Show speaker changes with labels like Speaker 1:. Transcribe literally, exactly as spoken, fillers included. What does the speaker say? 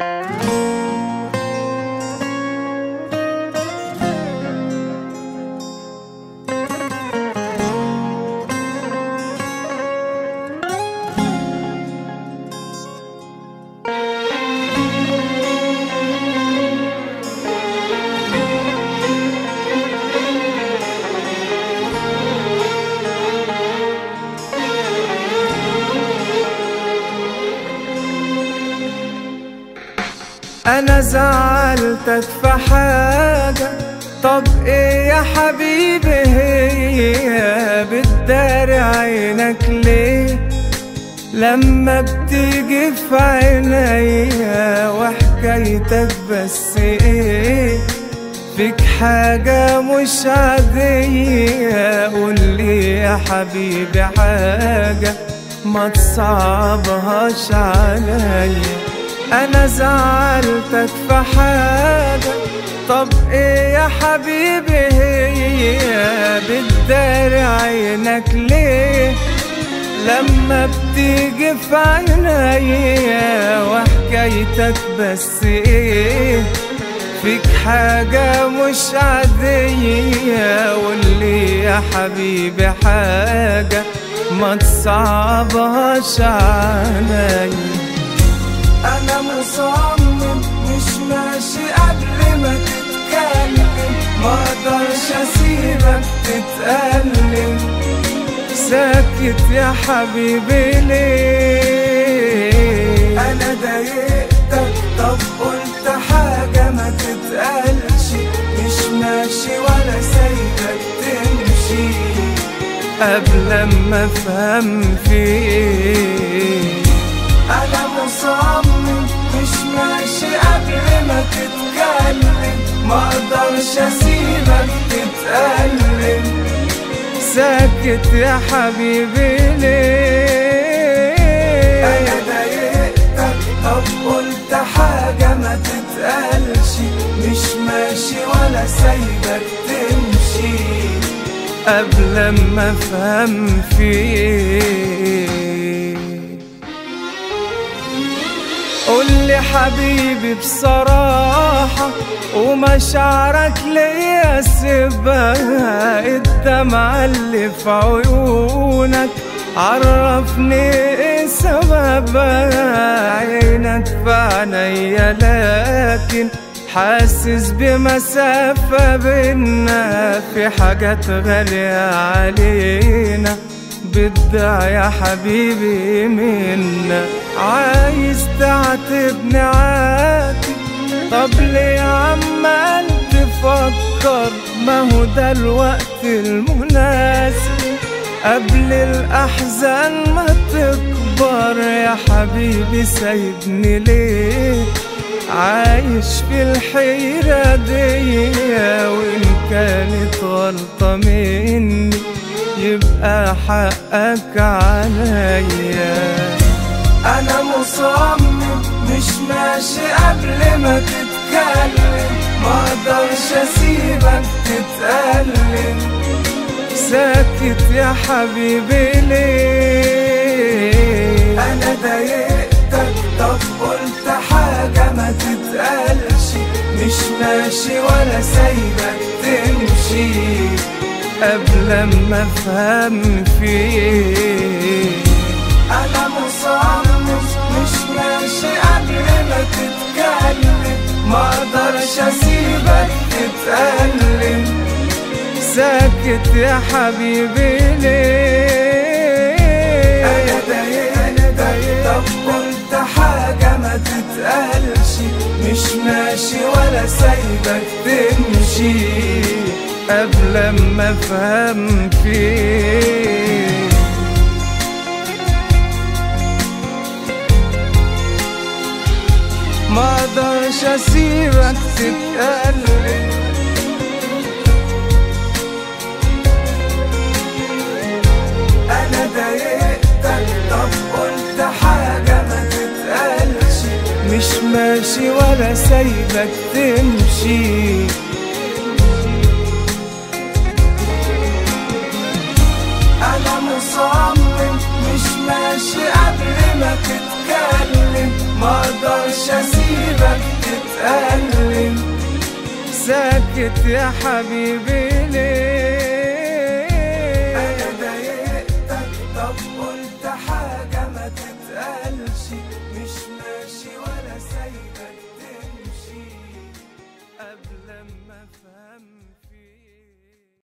Speaker 1: أنا زعلتك في حاجة، طب إيه يا حبيبي هي؟ بتداري عينك ليه لما بتيجي في عينيا؟ وحكايتك بس إيه؟ فيك حاجة مش عادية، قولي يا حبيبي حاجة ما تصعبهاش عليا. أنا زعلتك في حاجة، طب إيه يا حبيبي هي؟ بتداري عينك ليه لما بتيجي في عينيا؟ وحكايتك بس إيه؟ فيك حاجة مش عادية، قولي يا حبيبي حاجة ما تصعبهاش عليا. أنا مصمم مش ماشي قبل ما تتكلم، مقدرش أسيبك تتألم. ساكت يا حبيبي ليه؟ أنا ضايقتك طب قلت حاجة ما تتقالش، مش ماشي ولا سايبك تمشي قبل ما أفهم فيك. أنا مصمم مش ماشي قبل ما تتكلم، مقدرش أسيبك تتألم. ساكت يا حبيبي ليه؟ أنا ضايقتك طب قلت حاجة ما تتقالش، مش ماشي ولا سايبك تمشي قبل ما أفهم فيك. قولي حبيبي بصراحة ومشاعرك ليا سيبها، الدمعة اللي في عيونك عرفني ايه سببها. عينك في عينيا لكن حاسس بمسافة بينا، في حاجات غالية علينا بدها يا حبيبي منا. عايز تعاتبني عاتب، طب ليه عمال تفكر؟ ما هو ده الوقت المناسب قبل الأحزان ما تكبر. يا حبيبي سايبني ليه عايش في الحيرة دي؟ وإن كانت غلطة مني يبقى حقك عليا. أنا مصمم مش ماشي قبل ما تتكلم، مقدرش أسيبك تتألم. ساكت يا حبيبي ليه؟ أنا ضايقتك طب قلت حاجة ما تتقالش، مش ماشي ولا سايبك تمشي قبل ما أفهم فيك. أنا مصمم مش ماشي قبل ما تتكلم، مقدرش أسيبك تتألم. ساكت يا حبيبي ليه؟ أنا ضايقتك طب قلت حاجة ما تتقالش، مش ماشي ولا سايبك تمشي قبل ما أفهم فيك. مقدرش أسيبك تتألم. أنا ضايقتك طب قلت حاجة ما تتقالش، مش ماشي ولا سايبك تمشي. أنا مصمم مش ماشي قبل ما تتكلم، مقدرش أسيبك بتألم. ساكت يا حبيبي ليه؟